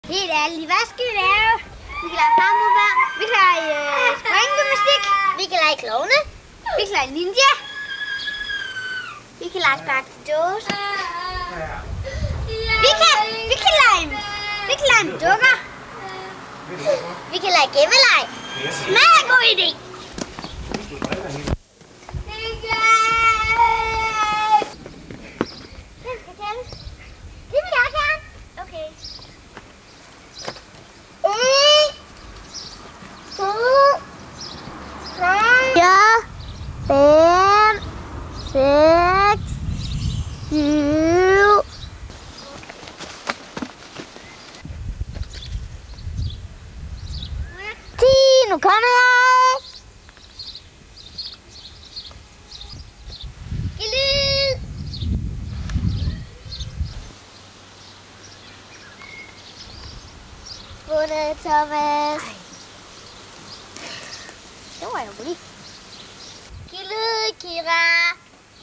Helt ærligt, hvad skal vi lave? Vi kan lege farmorvær, vi kan lege springgymnastik, vi kan lege klovne, vi kan lege ninja, vi kan lege spark til dåse. Vi kan lege med dukker. Vi kan lege gemmeleg. Meget god idé. Det vil jeg gerne. Okay. 1, 2, 3, 4, 5, 6, 7. Nu kommer jeg! Giv lyd! Bundet, Thomas! Det var jo roligt. Giv lyd, Kira!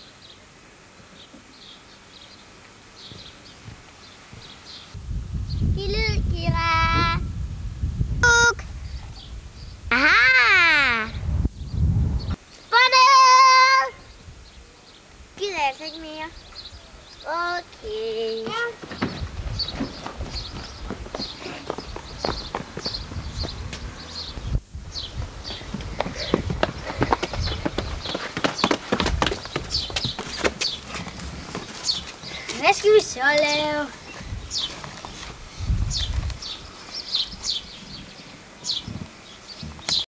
Giv lyd, Kira! Luk! Aha! Bundet! Gider altså ikke mere. Okay. Ja. Hvad skal vi så lave?